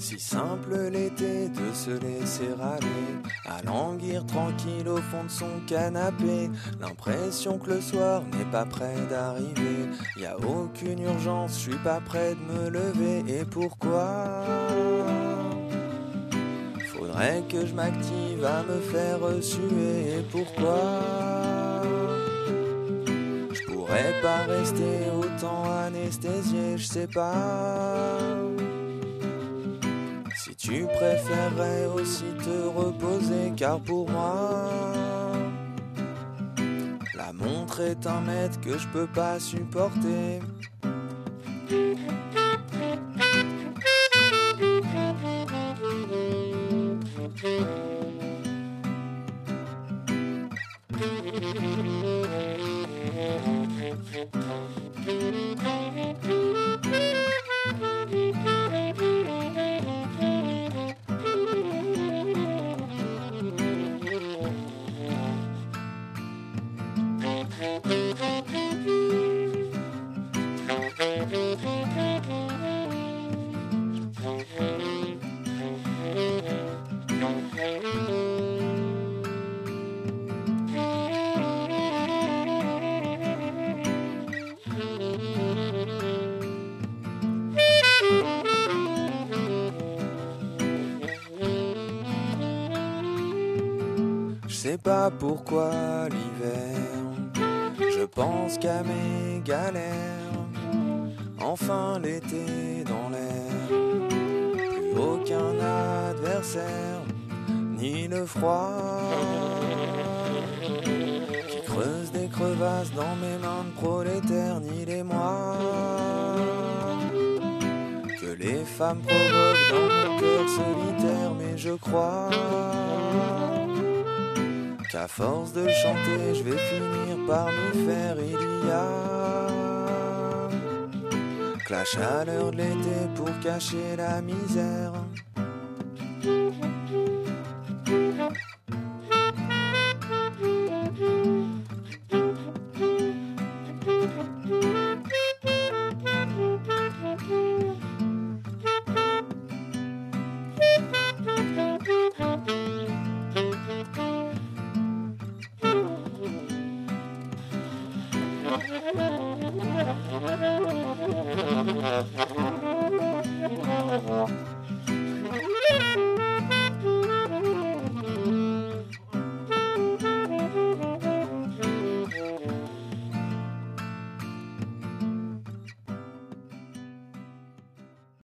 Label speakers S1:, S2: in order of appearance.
S1: Si simple l'été de se laisser aller, à languir tranquille au fond de son canapé. L'impression que le soir n'est pas près d'arriver. Y a aucune urgence, je suis pas près de me lever. Et pourquoi faudrait que je m'active à me faire suer? Et pourquoi je pourrais pas rester autant anesthésié? Je sais pas. Si tu préférerais aussi te reposer, car pour moi la montre est un maître que je peux pas supporter. Je sais pas pourquoi l'hiver, je pense qu'à mes galères. Enfin l'été dans l'air, plus aucun adversaire, ni le froid qui creuse des crevasses dans mes mains de prolétaire, ni les mois que les femmes provoquent dans mon cœur solitaire. Mais je crois qu'à force de chanter, je vais finir par m'y faire. Il y a que la chaleur de l'été pour cacher la misère.